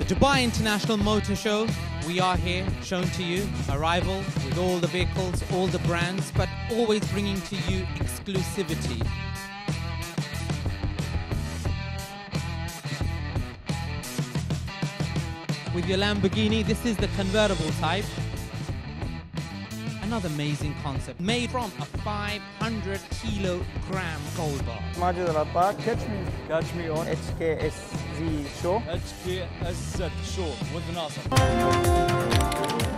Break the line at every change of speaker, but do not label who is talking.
Dubai International Motor Show, we are here, shown to you, arrival with all the vehicles, all the brands, but always bringing to you exclusivity. With your Lamborghini, this is the convertible type. Another amazing concept, made from a 500 kilogram gold bar.
Majid Al-Attar, catch me on HKSZ show.
HKSZ show with Nasir.